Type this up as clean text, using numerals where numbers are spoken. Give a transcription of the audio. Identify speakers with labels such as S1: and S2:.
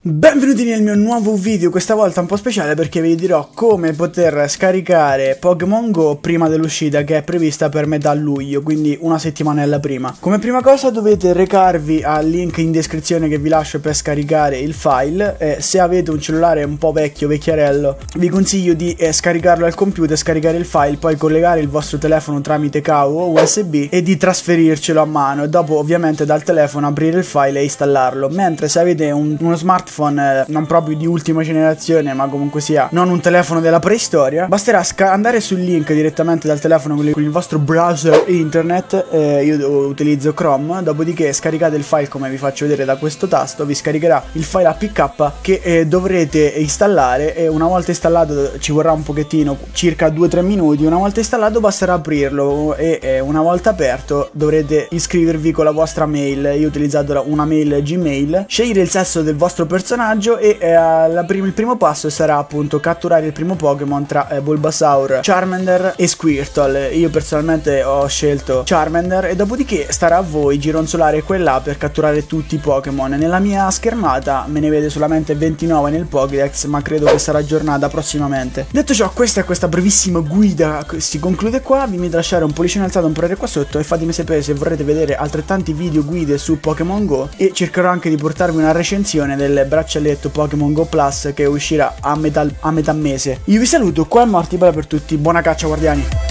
S1: Benvenuti nel mio nuovo video, questa volta un po' speciale perché vi dirò come poter scaricare Pokémon Go prima dell'uscita che è prevista per metà luglio, quindi una settimanella prima. Come prima cosa dovete recarvi al link in descrizione che vi lascio per scaricare il file. Se avete un cellulare un po' vecchiarello, vi consiglio di scaricarlo al computer, scaricare il file, poi collegare il vostro telefono tramite cavo o USB e di trasferircelo a mano e dopo ovviamente dal telefono aprire il file e installarlo. Mentre se avete uno smartphone non proprio di ultima generazione, ma comunque sia non un telefono della preistoria, basterà andare sul link direttamente dal telefono con il vostro browser internet. Io utilizzo Chrome, dopodiché scaricate il file come vi faccio vedere da questo tasto, vi scaricherà il file APK che dovrete installare e una volta installato ci vorrà un pochettino, circa 2-3 minuti. Una volta installato basterà aprirlo e una volta aperto dovrete iscrivervi con la vostra mail. Io ho utilizzato una mail Gmail, scegliere il sesso del vostro personaggio e il primo passo sarà appunto catturare il primo Pokémon tra Bulbasaur, Charmander e Squirtle. Io personalmente ho scelto Charmander e dopodiché starà a voi gironzolare qua e là per catturare tutti i Pokémon. Nella mia schermata me ne vede solamente 29 nel Pokédex, ma credo che sarà aggiornata prossimamente. Detto ciò, questa brevissima guida si conclude qua. Vi invito a lasciare un pollicione alzato, un parere qua sotto e fatemi sapere se vorrete vedere altrettanti video guide su Pokémon Go, e cercherò anche di portarvi una recensione del braccialetto Pokémon Go Plus che uscirà a metà mese. Io vi saluto, qua è Morty, bella per tutti, buona caccia guardiani.